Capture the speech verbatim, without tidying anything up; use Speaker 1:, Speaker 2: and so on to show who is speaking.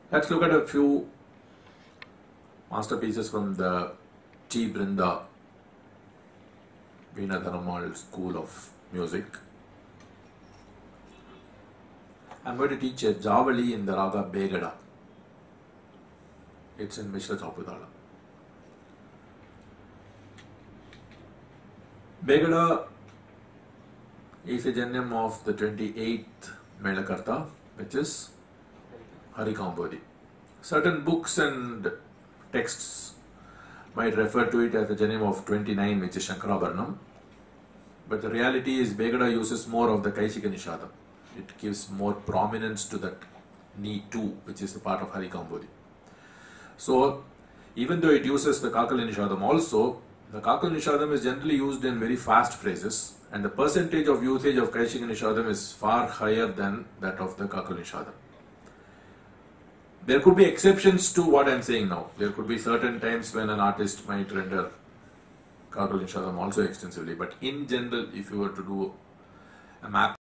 Speaker 1: Let's look at a few masterpieces from the T. Brinda Veena Dharamal School of Music. I'm going to teach a Javali in the raga Begada. It's in Mishra Chaupatala. Begada is a janyam of the twenty-eighth Melakarta, which is Harikambodi. Certain books and texts might refer to it as the janyam of twenty-nine, which is Shankarabharanam. But the reality is Begada uses more of the Kaishika Nishadam. It gives more prominence to that neeku, which is a part of Harikambodi. So, even though it uses the Kakali Nishadam also, the Kakali Nishadam is generally used in very fast phrases, and the percentage of usage of Kaishika Nishadam is far higher than that of the Kakali Nishadam. There could be exceptions to what I am saying now. There could be certain times when an artist might render Kakali Nishadam also extensively, but in general, if you were to do a map